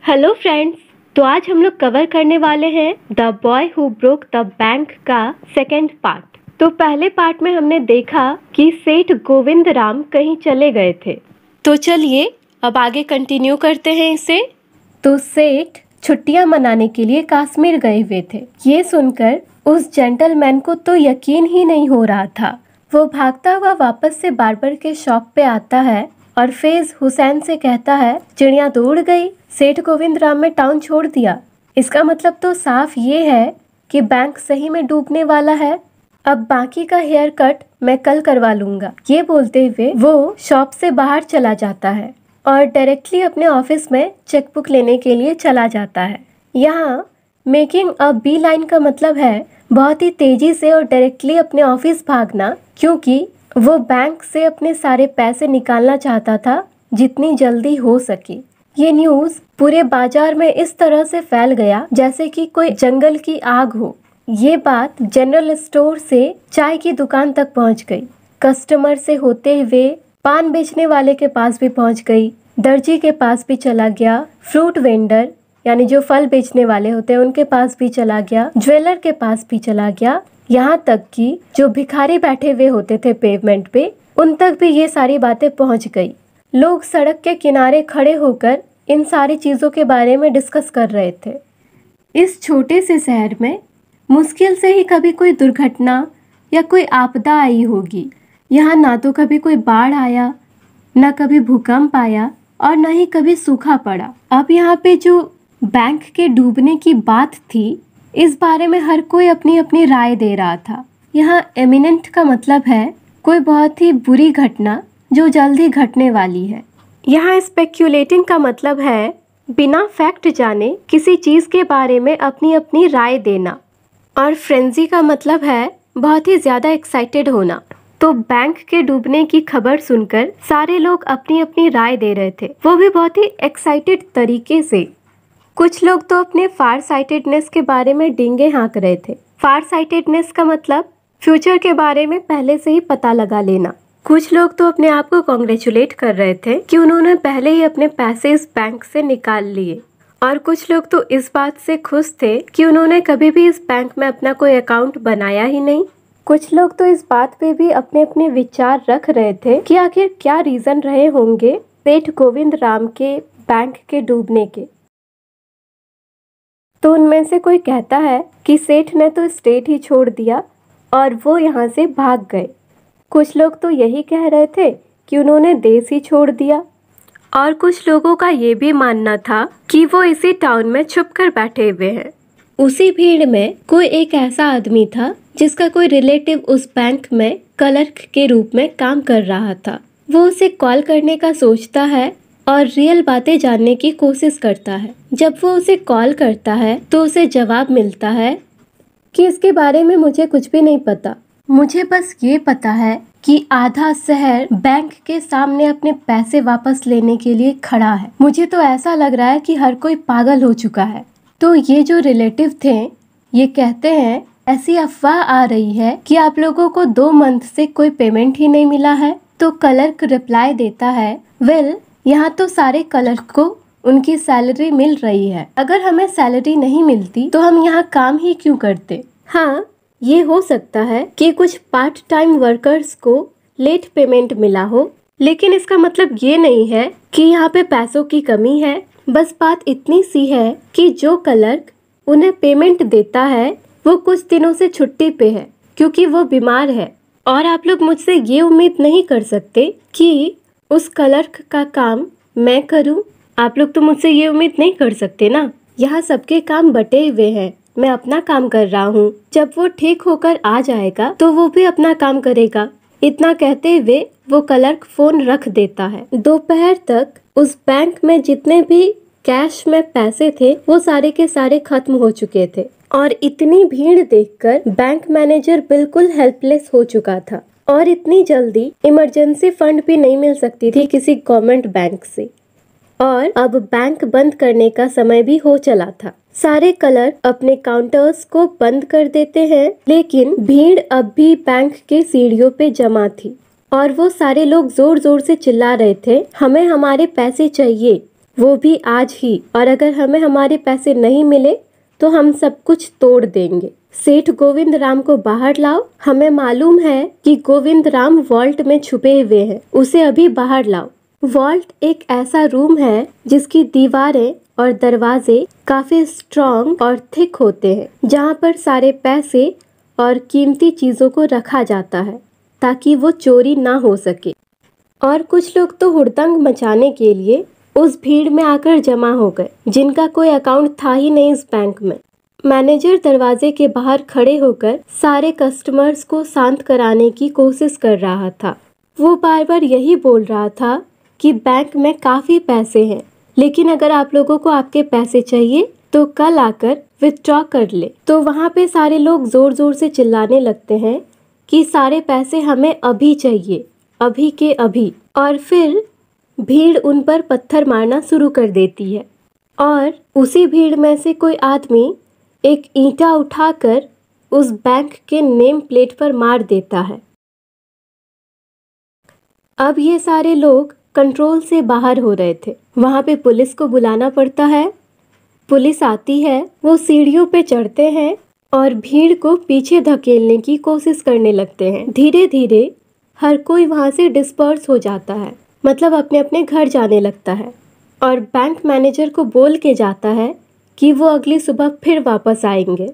Hello friends. तो आज हम लोग कवर करने वाले हैं the boy who broke the bank का सेकेंड पार्ट। तो पहले पार्ट में हमने देखा कि सेठ गोविंद राम कहीं चले गए थे। तो चलिए अब आगे कंटिन्यू करते हैं इसे। तो सेठ छुट्टियां मनाने के लिए कश्मीर गए हुए थे। ये सुनकर उस जेंटलमैन को तो यकीन ही नहीं हो रहा था। वो भागता हुआ वापस से बार्बर के शॉप पे आता है और फैज हुसैन से कहता है, चिड़िया तो उड़ गई, सेठ गोविंद राम ने टाउन छोड़ दिया। इसका मतलब तो साफ ये है कि बैंक सही में डूबने वाला है। अब बाकी का हेयर कट मैं कल करवा लूंगा। ये बोलते हुए वो शॉप से बाहर चला जाता है और डायरेक्टली अपने ऑफिस में चेकबुक लेने के लिए चला जाता है। यहाँ मेकिंग अ बी लाइन का मतलब है बहुत ही तेजी से और डायरेक्टली अपने ऑफिस भागना, क्योंकि वो बैंक से अपने सारे पैसे निकालना चाहता था जितनी जल्दी हो सके। ये न्यूज़ पूरे बाजार में इस तरह से फैल गया जैसे कि कोई जंगल की आग हो। ये बात जनरल स्टोर से चाय की दुकान तक पहुंच गई। कस्टमर से होते हुए पान बेचने वाले के पास भी पहुंच गई, दर्जी के पास भी चला गया, फ्रूट वेंडर यानी जो फल बेचने वाले होते हैं उनके पास भी चला गया, ज्वेलर के पास भी चला गया, यहाँ तक कि जो भिखारी बैठे हुए होते थे पेवमेंट पे उन तक भी ये सारी बातें पहुंच गई। लोग सड़क के किनारे खड़े होकर इन सारी चीज़ों के बारे में डिस्कस कर रहे थे। इस छोटे से शहर में मुश्किल से ही कभी कोई दुर्घटना या कोई आपदा आई होगी। यहाँ ना तो कभी कोई बाढ़ आया, ना कभी भूकंप आया और ना ही कभी सूखा पड़ा। अब यहाँ पे जो बैंक के डूबने की बात थी, इस बारे में हर कोई अपनी अपनी राय दे रहा था। यहाँ एमिनेंट का मतलब है कोई बहुत ही बुरी घटना जो जल्दी घटने वाली है। यहाँ स्पेक्यूलेटिंग का मतलब है बिना फैक्ट जाने किसी चीज़ के बारे में अपनी अपनी राय देना। और फ्रेंजी का मतलब है बहुत ही ज़्यादा एक्साइटेड होना। तो बैंक के डूबने की खबर सुनकर सारे लोग अपनी अपनी राय दे रहे थे, वो भी बहुत ही एक्साइटेड तरीके से। कुछ लोग तो अपने फार साइटेडनेस के बारे में डींगे हाँक रहे थे। फार साइटेडनेस का मतलब फ्यूचर के बारे में पहले से ही पता लगा लेना। कुछ लोग तो अपने आप को कॉन्ग्रेचुलेट कर रहे थे कि उन्होंने पहले ही अपने पैसे इस बैंक से निकाल लिए, और कुछ लोग तो इस बात से खुश थे कि उन्होंने कभी भी इस बैंक में अपना कोई अकाउंट बनाया ही नहीं। कुछ लोग तो इस बात पे भी अपने अपने विचार रख रहे थे कि आखिर क्या रीजन रहे होंगे सेठ गोविंद राम के बैंक के डूबने के। तो उनमें से कोई कहता है कि सेठ ने तो स्टेट ही छोड़ दिया और वो यहाँ से भाग गए। कुछ लोग तो यही कह रहे थे कि उन्होंने देश ही छोड़ दिया, और कुछ लोगों का ये भी मानना था कि वो इसी टाउन में छुपकर बैठे हुए हैं। उसी भीड़ में कोई एक ऐसा आदमी था जिसका कोई रिलेटिव उस बैंक में क्लर्क के रूप में काम कर रहा था। वो उसे कॉल करने का सोचता है और रियल बातें जानने की कोशिश करता है। जब वो उसे कॉल करता है तो उसे जवाब मिलता है कि इसके बारे में मुझे कुछ भी नहीं पता, मुझे बस ये पता है कि आधा शहर बैंक के सामने अपने पैसे वापस लेने के लिए खड़ा है। मुझे तो ऐसा लग रहा है कि हर कोई पागल हो चुका है। तो ये जो रिलेटिव थे ये कहते हैं, ऐसी अफवाह आ रही है कि आप लोगों को 2 मंथ से कोई पेमेंट ही नहीं मिला है। तो क्लर्क रिप्लाई देता है, वेल यहाँ तो सारे क्लर्क को उनकी सैलरी मिल रही है। अगर हमें सैलरी नहीं मिलती तो हम यहाँ काम ही क्यों करते। हाँ, ये हो सकता है कि कुछ पार्ट टाइम वर्कर्स को लेट पेमेंट मिला हो, लेकिन इसका मतलब ये नहीं है कि यहाँ पे पैसों की कमी है। बस बात इतनी सी है कि जो क्लर्क उन्हें पेमेंट देता है वो कुछ दिनों से छुट्टी पे है क्योंकि वो बीमार है। और आप लोग मुझसे ये उम्मीद नहीं कर सकते कि उस क्लर्क का काम मैं करूं। आप लोग तो मुझसे ये उम्मीद नहीं कर सकते ना। यहाँ सबके काम बटे हुए हैं, मैं अपना काम कर रहा हूँ। जब वो ठीक होकर आ जाएगा तो वो भी अपना काम करेगा। इतना कहते हुए वो क्लर्क फोन रख देता है। दोपहर तक उस बैंक में जितने भी कैश में पैसे थे वो सारे के सारे खत्म हो चुके थे, और इतनी भीड़ देखकर बैंक मैनेजर बिल्कुल हेल्पलेस हो चुका था। और इतनी जल्दी इमरजेंसी फंड भी नहीं मिल सकती थी किसी गवर्नमेंट बैंक से। और अब बैंक बंद करने का समय भी हो चला था। सारे क्लर्क अपने काउंटर्स को बंद कर देते हैं, लेकिन भीड़ अब भी बैंक के सीढ़ियों पे जमा थी और वो सारे लोग जोर जोर से चिल्ला रहे थे, हमें हमारे पैसे चाहिए। वो भी आज ही, और अगर हमें हमारे पैसे नहीं मिले तो हम सब कुछ तोड़ देंगे। सेठ गोविंद राम को बाहर लाओ, हमें मालूम है कि गोविंद राम वॉल्ट में छुपे हुए हैं, उसे अभी बाहर लाओ। वॉल्ट एक ऐसा रूम है जिसकी दीवारें और दरवाजे काफी स्ट्रॉन्ग और थिक होते हैं, जहाँ पर सारे पैसे और कीमती चीजों को रखा जाता है ताकि वो चोरी ना हो सके। और कुछ लोग तो हुड़दंग मचाने के लिए उस भीड़ में आकर जमा हो गए, जिनका कोई अकाउंट था ही नहीं इस बैंक में। मैनेजर दरवाजे के बाहर खड़े होकर सारे कस्टमर्स को शांत कराने की कोशिश कर रहा था। वो बार बार यही बोल रहा था कि बैंक में काफी पैसे हैं, लेकिन अगर आप लोगों को आपके पैसे चाहिए तो कल आकर विथड्रॉ कर ले। तो वहाँ पे सारे लोग जोर जोर से चिल्लाने लगते हैं कि सारे पैसे हमें अभी चाहिए, अभी के अभी। और फिर भीड़ उन पर पत्थर मारना शुरू कर देती है और उसी भीड़ में से कोई आदमी एक ईंटा उठाकर उस बैंक के नेम प्लेट पर मार देता है। अब ये सारे लोग कंट्रोल से बाहर हो रहे थे। वहाँ पे पुलिस को बुलाना पड़ता है। पुलिस आती है, वो सीढ़ियों पे चढ़ते हैं और भीड़ को पीछे धकेलने की कोशिश करने लगते हैं। धीरे धीरे हर कोई वहाँ से डिस्पर्स हो जाता है, मतलब अपने अपने घर जाने लगता है। और बैंक मैनेजर को बोल के जाता है कि वो अगली सुबह फिर वापस आएंगे।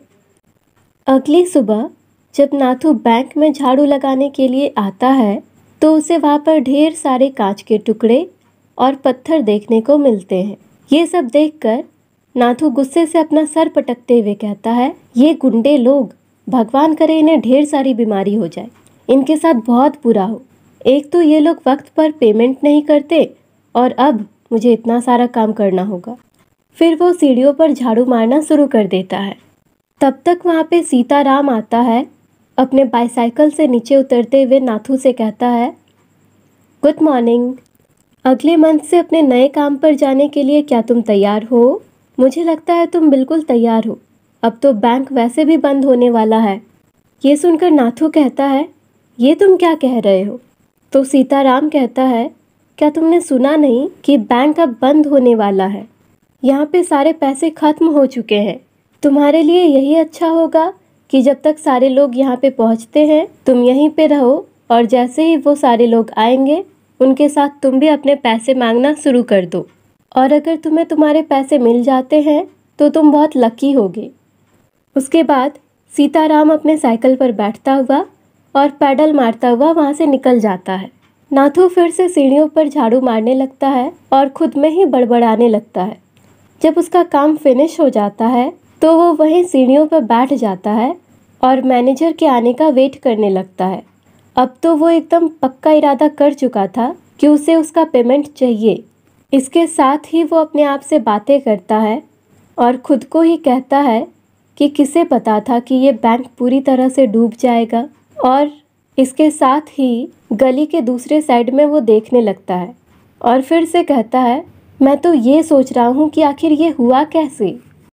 अगली सुबह जब नाथू बैंक में झाड़ू लगाने के लिए आता है तो उसे वहाँ पर ढेर सारे कांच के टुकड़े और पत्थर देखने को मिलते हैं। ये सब देखकर नाथू गुस्से से अपना सर पटकते हुए कहता है, ये गुंडे लोग, भगवान करे इन्हें ढेर सारी बीमारी हो जाए, इनके साथ बहुत बुरा हो। एक तो ये लोग वक्त पर पेमेंट नहीं करते और अब मुझे इतना सारा काम करना होगा। फिर वो सीढ़ियों पर झाड़ू मारना शुरू कर देता है। तब तक वहाँ पे सीताराम आता है। अपने बाईसाइकिल से नीचे उतरते हुए नाथू से कहता है, गुड मॉर्निंग। अगले मंथ से अपने नए काम पर जाने के लिए क्या तुम तैयार हो? मुझे लगता है तुम बिल्कुल तैयार हो। अब तो बैंक वैसे भी बंद होने वाला है। ये सुनकर नाथू कहता है, ये तुम क्या कह रहे हो? तो सीताराम कहता है, क्या तुमने सुना नहीं कि बैंक अब बंद होने वाला है? यहाँ पे सारे पैसे खत्म हो चुके हैं। तुम्हारे लिए यही अच्छा होगा कि जब तक सारे लोग यहाँ पे पहुँचते हैं तुम यहीं पे रहो, और जैसे ही वो सारे लोग आएंगे उनके साथ तुम भी अपने पैसे मांगना शुरू कर दो। और अगर तुम्हें तुम्हारे पैसे मिल जाते हैं तो तुम बहुत लकी होगे। उसके बाद सीताराम अपने साइकिल पर बैठता हुआ और पैडल मारता हुआ वहाँ से निकल जाता है। नाथू फिर से सीढ़ियों पर झाड़ू मारने लगता है और खुद में ही बड़बड़ाने लगता है। जब उसका काम फिनिश हो जाता है तो वो वहीं सीढ़ियों पर बैठ जाता है और मैनेजर के आने का वेट करने लगता है। अब तो वो एकदम पक्का इरादा कर चुका था कि उसे उसका पेमेंट चाहिए। इसके साथ ही वो अपने आप से बातें करता है और खुद को ही कहता है कि किसे पता था कि ये बैंक पूरी तरह से डूब जाएगा। और इसके साथ ही गली के दूसरे साइड में वो देखने लगता है और फिर से कहता है, मैं तो ये सोच रहा हूँ कि आखिर ये हुआ कैसे।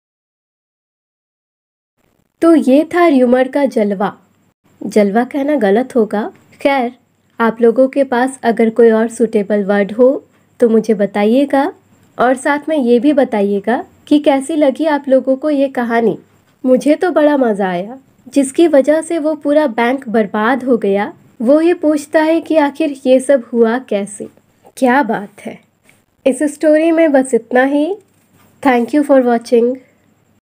तो ये था र्यूमर का जलवा। जलवा कहना गलत होगा। खैर, आप लोगों के पास अगर कोई और सूटेबल वर्ड हो तो मुझे बताइएगा, और साथ में ये भी बताइएगा कि कैसी लगी आप लोगों को ये कहानी। मुझे तो बड़ा मज़ा आया। जिसकी वजह से वो पूरा बैंक बर्बाद हो गया, वो ये पूछता है कि आखिर ये सब हुआ कैसे। क्या बात है। इस स्टोरी में बस इतना ही। Thank you for watching.